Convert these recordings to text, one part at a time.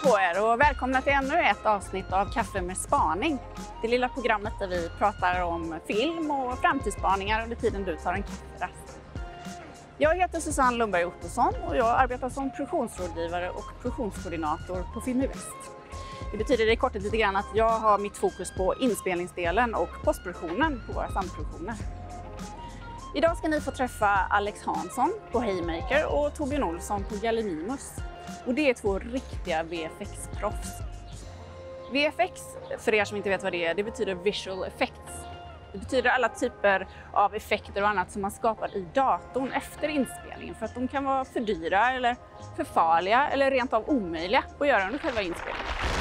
på er och välkomna till ännu ett avsnitt av Kaffe med spaning. Det lilla programmet där vi pratar om film och framtidsspaningar under tiden du tar en kafferast. Jag heter Susanne Lundberg Ottosson och jag arbetar som produktionsrådgivare och produktionskoordinator på Film i Väst. Det betyder i korthet lite grann att jag har mitt fokus på inspelningsdelen och postproduktionen på våra samproduktioner. Idag ska ni få träffa Alex Hansson på Haymaker och Torbjörn Olsson på Gallimimus. Och det är två riktiga VFX-proffs. VFX, för er som inte vet vad det betyder visual effects. Det betyder alla typer av effekter och annat som man skapar i datorn efter inspelningen. För att de kan vara för dyra eller för farliga eller rent av omöjliga att göra under själva inspelningen.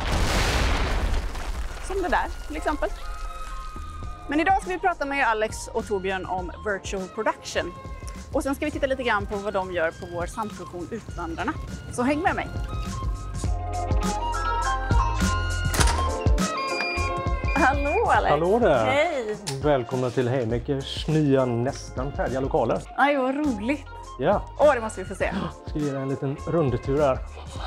Som det där till exempel. Men idag ska vi prata med Alex och Torbjörn om virtual production. Och sen ska vi titta lite grann på vad de gör på vår samproduktion Utvandrarna. Så häng med mig! Hallå Alex! Hallå där! Hej! Välkomna till Haymakers nya nästan färdiga lokaler. Aj, vad roligt! Ja. Det måste vi få se. Ska ge en liten rundtur här.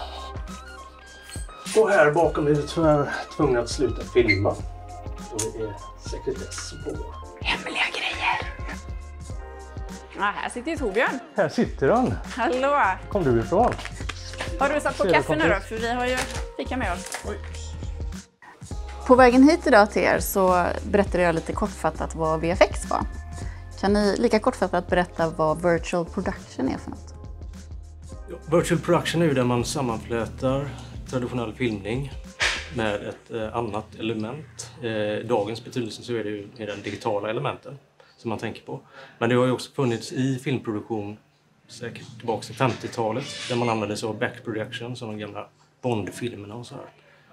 Och här bakom är vi tyvärr tvungna att sluta filma. Och det är sekretess på. Hemliga grejer! Ja, här sitter ju Torbjörn. Här sitter han. Hallå! Kom du ifrån? Har du satt på kaffe nu då? För vi har ju fika med oss. Oj. På vägen hit idag till er så berättade jag lite kortfattat vad VFX var. Kan ni lika kortfattat berätta vad virtual production är för något? Virtual production är ju där man sammanflätar traditionell filmning med ett annat element. Dagens betydelse så är det ju den digitala elementen som man tänker på. Men det har ju också funnits i filmproduktion säkert tillbaka till 50-talet där man använde sig av backprojection som de gamla Bond-filmerna och så här.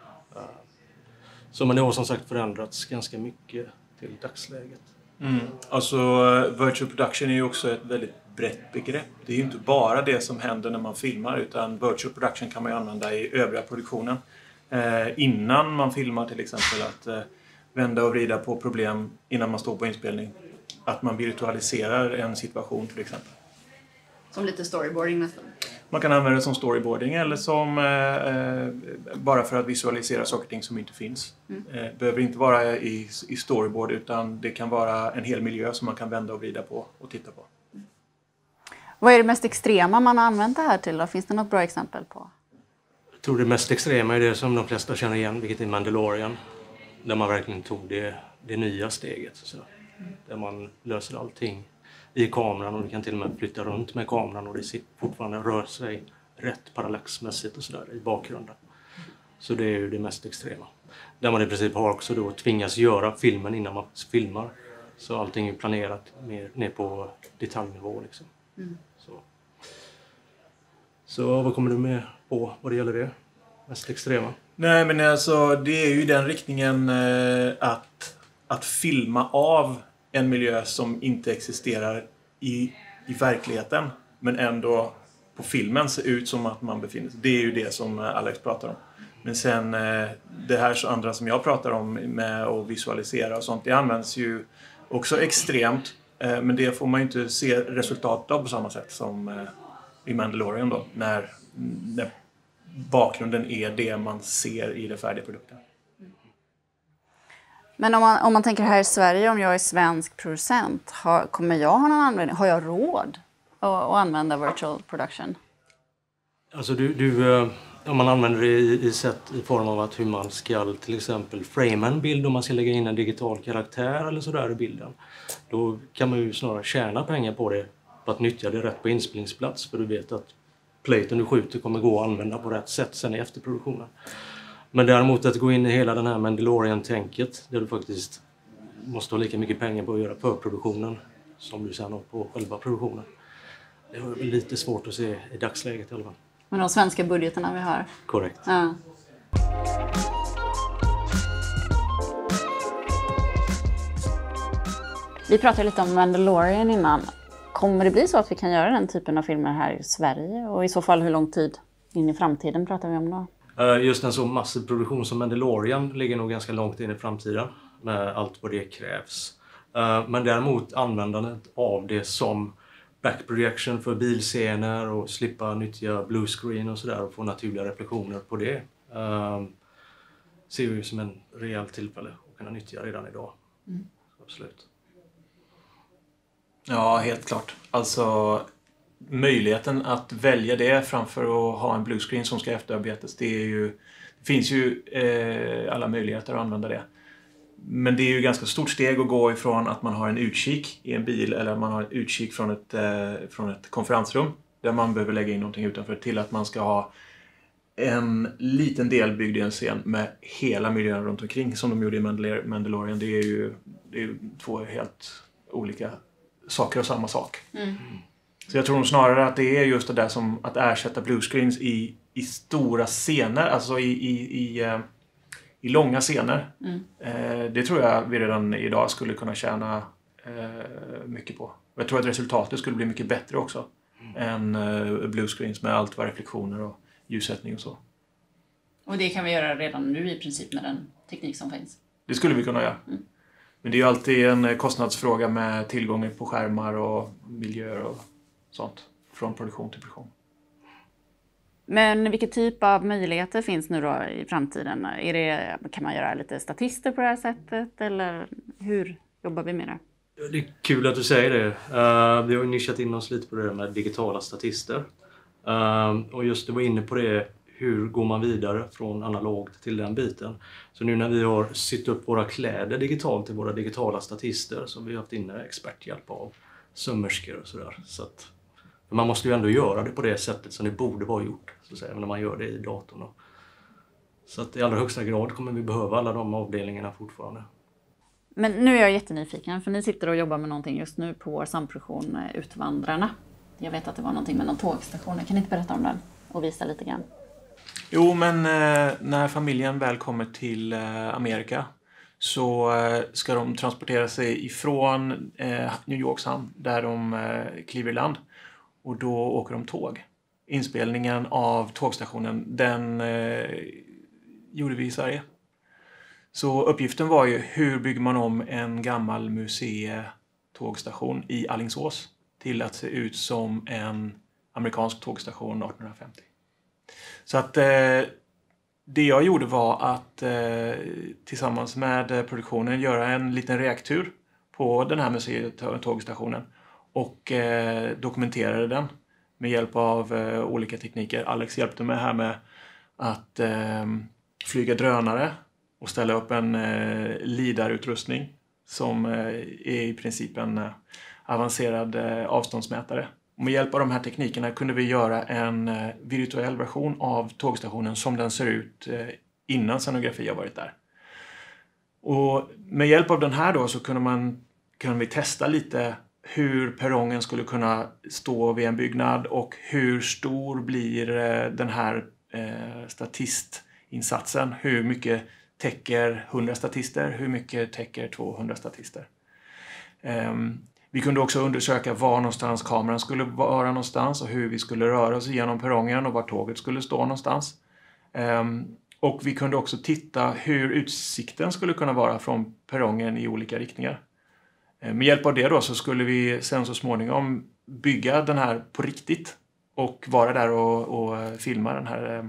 Så men det har som sagt förändrats ganska mycket till dagsläget. Alltså virtual production är ju också ett väldigt brett begrepp. Det är ju inte bara det som händer när man filmar utan virtual production kan man ju använda i övriga produktionen. Innan man filmar till exempel att vända och vrida på problem innan man står på inspelning. Att man virtualiserar en situation till exempel. Som lite storyboarding nästan. Man kan använda det som storyboarding eller som bara för att visualisera saker och ting som inte finns. Behöver inte vara i storyboard utan det kan vara en hel miljö som man kan vända och vrida på och titta på. Vad är det mest extrema man har använt det här till då? Finns det något bra exempel på? Jag tror det mest extrema är det som de flesta känner igen, vilket är Mandalorian. Där man verkligen tog det nya steget. Så. Där man löser allting i kameran och du kan till och med flytta runt med kameran och det fortfarande rör sig rätt parallaxmässigt och sådär i bakgrunden. Så det är ju det mest extrema. Där man i princip har också då tvingas göra filmen innan man filmar. Så allting är planerat ner på detaljnivå liksom. Så vad kommer du med på vad det gäller det mest extrema? Nej men alltså det är ju den riktningen att filma av en miljö som inte existerar i verkligheten men ändå på filmen ser ut som att man befinner sig. Det är ju det som Alex pratar om. Men sen det här så andra som jag pratar om med att visualisera och sånt, det används ju också extremt men det får man ju inte se resultatet av på samma sätt som i Mandalorian då när bakgrunden är det man ser i den färdiga produkten. Men om man tänker här i Sverige, om jag är svensk producent, kommer jag ha någon användning? Har jag råd att använda virtual production? Alltså om man använder det i form av hur man ska till exempel framea en bild om man ska lägga in en digital karaktär eller sådär i bilden. Då kan man ju snarare tjäna pengar på det, på att nyttja det rätt på inspelningsplats. För du vet att platen du skjuter kommer gå att använda på rätt sätt sen i efterproduktionen. Men däremot att gå in i hela den här Mandalorian-tänket där du faktiskt måste ha lika mycket pengar på att göra förproduktionen som du sen har på själva produktionen. Det är lite svårt att se i dagsläget i alla fall. Men de svenska budgeterna vi har. Korrekt. Ja. Vi pratade lite om Mandalorian innan. Kommer det bli så att vi kan göra den typen av filmer här i Sverige? Och i så fall hur lång tid in i framtiden pratar vi om då? Just en så massiv produktion som Mandalorian ligger nog ganska långt in i framtiden med allt vad det krävs. Men däremot användandet av det som backprojection för bilscener och slippa nyttja bluescreen och sådär och få naturliga reflektioner på det ser vi som en rejäl tillfälle att kunna nyttja redan idag. Absolut. Ja, helt klart. Alltså möjligheten att välja det framför att ha en bluescreen som ska efterarbetas, det finns ju alla möjligheter att använda det. Men det är ju ganska stort steg att gå ifrån att man har en utkik i en bil eller att man har en utkik från ett konferensrum där man behöver lägga in någonting utanför till att man ska ha en liten del byggd i en scen med hela miljön runt omkring som de gjorde i Mandalorian. Det är ju två helt olika saker och samma sak. Så jag tror nog snarare att det är just det där som att ersätta bluescreens i stora scener, alltså i långa scener. Det tror jag vi redan idag skulle kunna tjäna mycket på. Och jag tror att resultatet skulle bli mycket bättre också än bluescreens med allt vad reflektioner och ljussättning och så. Och det kan vi göra redan nu i princip med den teknik som finns. Det skulle vi kunna göra. Men det är ju alltid en kostnadsfråga med tillgången på skärmar och miljöer och sånt. Från produktion till produktion. Men vilken typ av möjligheter finns nu då i framtiden? Kan man göra lite statister på det här sättet? Eller hur jobbar vi med det? Det är kul att du säger det. Vi har ju nischat in oss lite på det med digitala statister. Och just du var inne på det, hur går man vidare från analogt till den biten. Så nu när vi har sytt upp våra kläder digitalt till våra digitala statister så har vi haft inne experthjälp av sömmerskor och sådär. Så att man måste ju ändå göra det på det sättet som det borde vara gjort, så att säga, när man gör det i datorn. Så att i allra högsta grad kommer vi behöva alla de avdelningarna fortfarande. Men nu är jag jättenyfiken, för ni sitter och jobbar med någonting just nu på vår samproduktion Utvandrarna. Jag vet att det var någonting med någon tågstation. Kan ni inte berätta om den och visa lite grann? Jo, men när familjen väl kommer till Amerika så ska de transportera sig ifrån New Yorks hamn där de kliver i land. Och då åker de tåg. Inspelningen av tågstationen, den gjorde vi i Sverige. Så uppgiften var ju hur bygger man om en gammal museitågstation i Alingsås till att se ut som en amerikansk tågstation 1850. Så att det jag gjorde var att tillsammans med produktionen göra en liten reaktur på den här museitågstationen och dokumenterade den med hjälp av olika tekniker. Alex hjälpte mig här med att flyga drönare och ställa upp en LIDAR-utrustning som är i princip en avancerad avståndsmätare. Och med hjälp av de här teknikerna kunde vi göra en virtuell version av tågstationen som den ser ut innan scenografi har varit där. Och med hjälp av den här då så kunde vi testa lite hur perrongen skulle kunna stå vid en byggnad och hur stor blir den här statistinsatsen. Hur mycket täcker 100 statister, hur mycket täcker 200 statister. Vi kunde också undersöka var någonstans kameran skulle vara någonstans och hur vi skulle röra oss genom perrongen och var tåget skulle stå någonstans. Och vi kunde också titta hur utsikten skulle kunna vara från perrongen i olika riktningar. Med hjälp av det då så skulle vi sen så småningom bygga den här på riktigt och vara där och filma den här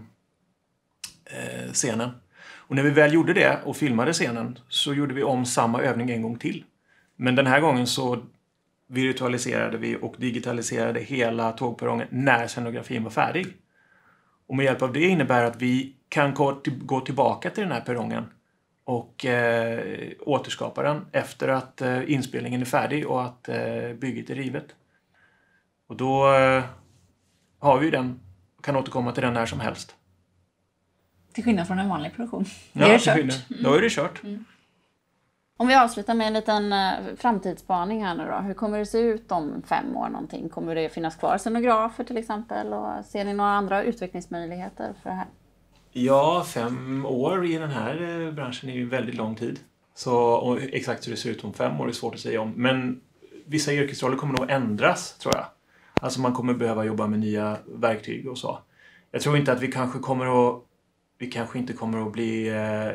scenen. Och när vi väl gjorde det och filmade scenen så gjorde vi om samma övning en gång till. Men den här gången så virtualiserade vi och digitaliserade hela tågperrongen när scenografin var färdig. Och med hjälp av det innebär att vi kan gå tillbaka till den här perrongen och återskapa den efter att inspelningen är färdig och att bygget är rivet. Och då har vi den och kan återkomma till den när som helst. Till skillnad från en vanlig produktion. Ja, det är kört. Då är det kört. Om vi avslutar med en liten framtidsspaning här nu då. Hur kommer det se ut om 5 år någonting? Kommer det finnas kvar scenografer till exempel? Och ser ni några andra utvecklingsmöjligheter för det här? Ja, 5 år i den här branschen är ju väldigt lång tid. Så exakt hur det ser ut om 5 år är svårt att säga om. Men vissa yrkesroller kommer nog ändras, tror jag. Alltså man kommer behöva jobba med nya verktyg och så. Jag tror inte att vi kanske inte kommer att bli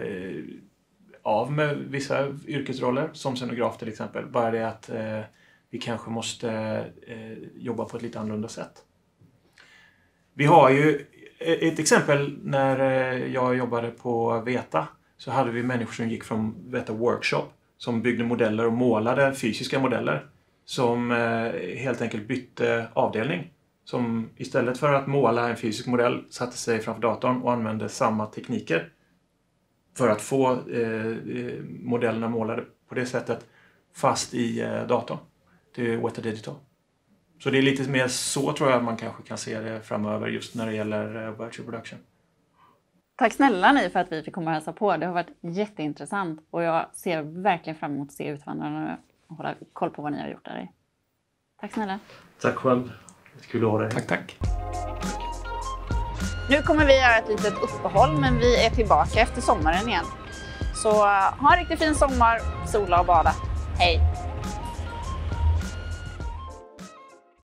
av med vissa yrkesroller, som scenograf till exempel. Bara det att vi kanske måste jobba på ett lite annorlunda sätt. Vi har ju Ett exempel när jag jobbade på Veta så hade vi människor som gick från Veta Workshop som byggde modeller och målade fysiska modeller som helt enkelt bytte avdelning. Som istället för att måla en fysisk modell satte sig framför datorn och använde samma tekniker för att få modellerna målade på det sättet fast i datorn. Det är Weta Digital. Så det är lite mer så tror jag man kanske kan se det framöver just när det gäller virtual production. Tack snälla ni för att vi fick komma och hälsa på. Det har varit jätteintressant och jag ser verkligen fram emot att se Utvandrarna och hålla koll på vad ni har gjort där i. Tack snälla. Tack själv. Kul att ha dig. Tack. Nu kommer vi göra ett litet uppehåll, men vi är tillbaka efter sommaren igen. Så ha en riktigt fin sommar, sola och bada. Hej!